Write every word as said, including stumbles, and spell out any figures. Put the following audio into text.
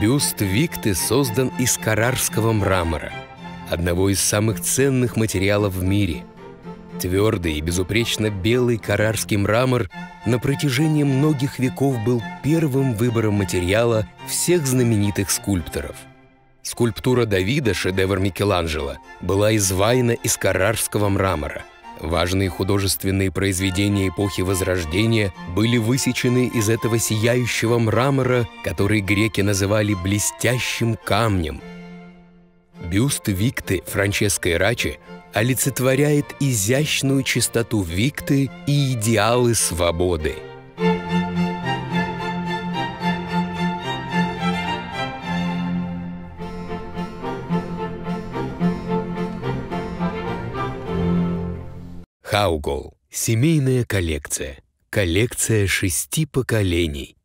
Бюст Викты создан из каррарского мрамора, одного из самых ценных материалов в мире. Твердый и безупречно белый каррарский мрамор на протяжении многих веков был первым выбором материала всех знаменитых скульпторов. Скульптура Давида, шедевр Микеланджело, была изваяна из каррарского мрамора. Важные художественные произведения эпохи Возрождения были высечены из этого сияющего мрамора, который греки называли «блестящим камнем». Бюст Викты Франческо Раччи олицетворяет изящную чистоту Викты и идеалы свободы. Хаугол. Семейная коллекция. Коллекция шести поколений.